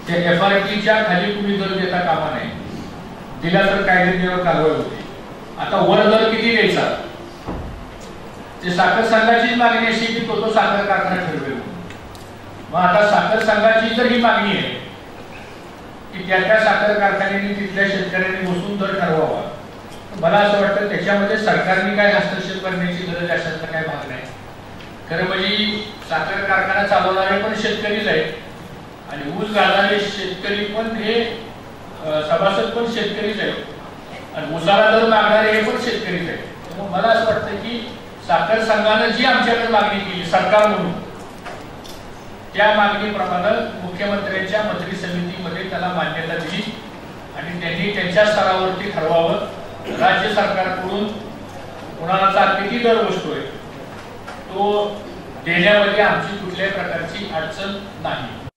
त्या FRPच्या खाली तुम्ही दर देता कामा नये, दिला तर कायदेशीर कारवाई होते। आता वर दर किती द्यायचा ते साखर संघाचीच मागणी अशी की तो साखर कारखाना ठरवेल। मग आता साखर संघाची जर ही मागणी आहे की त्या साखर कारखान्याने तिथल्या शेतकऱ्यांनी बसून दर ठरवावा, मला असं वाटतं त्याच्यामध्ये सरकारने काय हस्तक्षेप करण्याची गरज अशातला काय भाग नाही। खरं म्हणजे साखर कारखाना चालवणारे पण शेतकरीच आहेत आणि ऊस गाळणारे शेतकरी पण हे सभासद पण शेतकरीच आहेत आणि ऊसाला दर मागणारे हे पण शेतकरीच आहेत। त्यामुळे मला असं वाटतं की साखर संघाने जी आमच्याकडे मागणी केली सरकार म्हणून, त्या मागणीप्रमाणे मुख्यमंत्र्यांच्या मंत्री समितीमध्ये त्याला मान्यता दिली आणि त्यांनी त्यांच्या स्तरावरती ठरवावं। राज्य सरकारकडून कुणाला किती दर बसतोय तो देण्यामध्ये आमची कुठल्याही प्रकारची अडचण नाही।